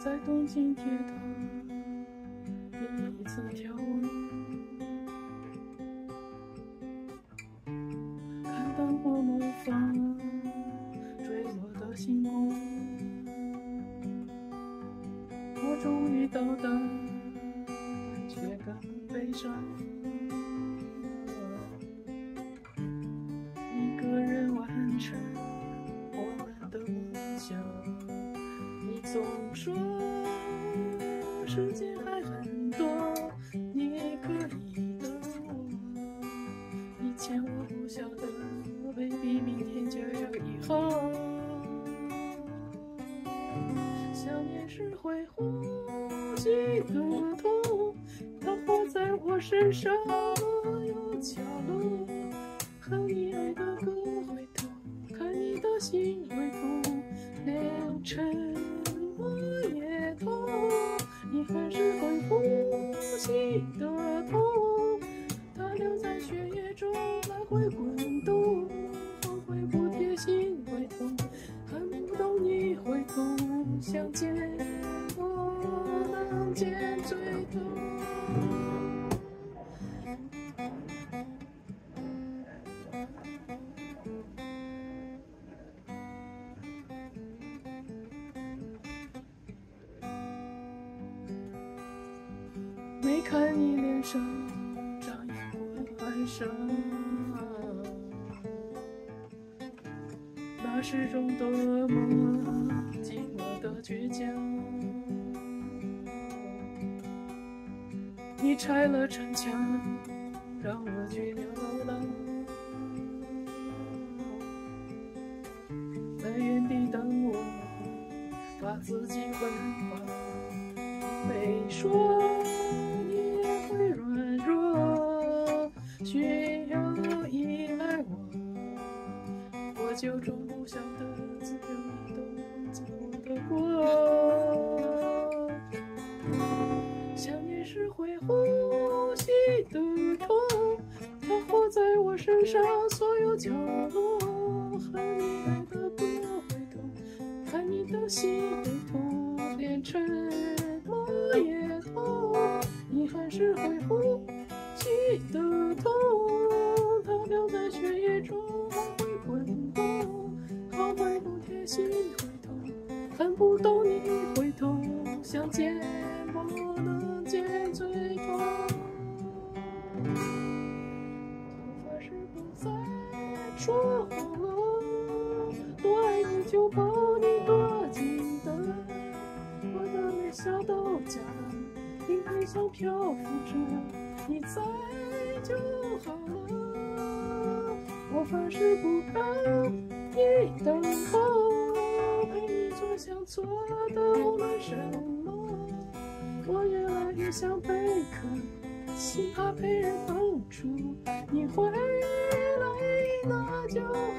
在东京铁塔第一次眺望，看灯火模仿坠落的星光，我终于到达，但却更悲伤。一个人完成我们的梦想，你总说时间还很多，你可以等我。以前我不晓得，baby，明天就有以后。想念是会呼吸的痛，它活在我身上所有角落。和你爱的歌会痛，看你的心会痛，连沉默也痛。遗憾是会呼吸的痛，它留在血液中来回滚动。后悔不贴心会痛，看不懂你会痛，相见我能见最痛。没看你脸上长一过哀伤，那是种多么寂寞的倔强。你拆了城墙，让我去流浪，在原地等我，把自己捆绑。没说你也会软弱，需要依赖我就终不晓得，只有你懂我走得过。想念是会呼吸的痛，它活在我身上所有角落。和你爱的歌会痛，看你的心会痛，连沉默也痛。遗憾是会呼吸的痛，它留在血液中来回滚动。后悔不贴心会痛，看不懂你会痛，相见不能见最痛。头发是不再说谎了，多爱你就抱你多紧的，我的微笑都假，因为像漂浮着，你在就好了。我发誓不让你等候，陪你做想做的无论什么。我越来越像贝壳，心怕被人碰触，你回来那就